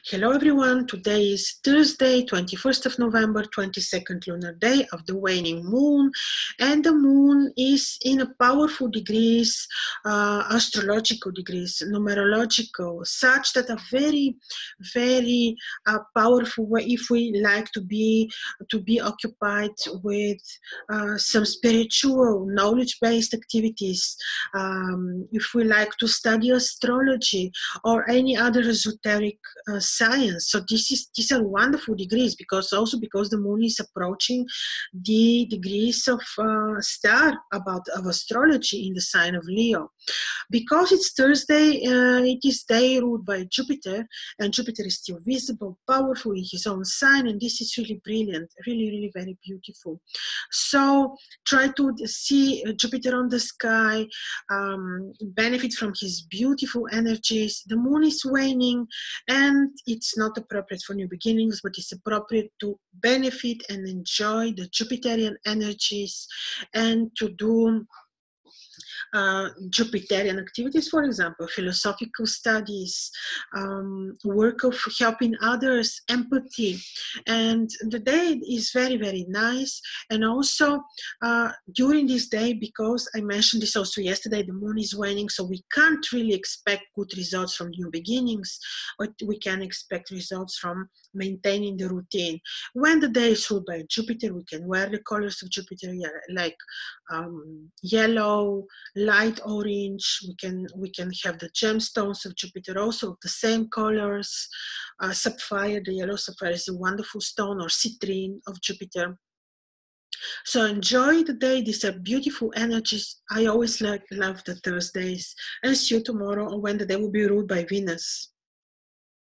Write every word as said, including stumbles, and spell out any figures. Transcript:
Hello everyone, today is Thursday, twenty-first of November, twenty-second lunar day of the waning moon, and the moon is in a powerful degrees, uh, astrological degrees, numerological, such that a very, very uh, powerful way if we like to be, to be occupied with uh, some spiritual, knowledge-based activities, um, if we like to study astrology or any other esoteric uh, science. So this is these are wonderful degrees, because also because the moon is approaching the degrees of uh, star about of astrology in the sign of Leo. Because it's Thursday, uh, it is day ruled by Jupiter, and Jupiter is still visible, powerful in his own sign, and this is really brilliant, really, really very beautiful. So try to see Jupiter on the sky, um, benefit from his beautiful energies. The moon is waning, and it's not appropriate for new beginnings, but it's appropriate to benefit and enjoy the Jupiterian energies and to do Uh, Jupiterian activities, for example, philosophical studies, um, work of helping others, empathy. And the day is very, very nice. And also uh, during this day, because I mentioned this also yesterday, the moon is waning, so we can't really expect good results from new beginnings, but we can expect results from maintaining the routine. When the day is ruled by Jupiter, we can wear the colors of Jupiter, like um, yellow, light orange. We can we can have the gemstones of Jupiter also of the same colors. Uh, sapphire, the yellow sapphire is a wonderful stone, or citrine of Jupiter. So enjoy the day. These are beautiful energies. I always like love the Thursdays, and see you tomorrow when the day will be ruled by Venus.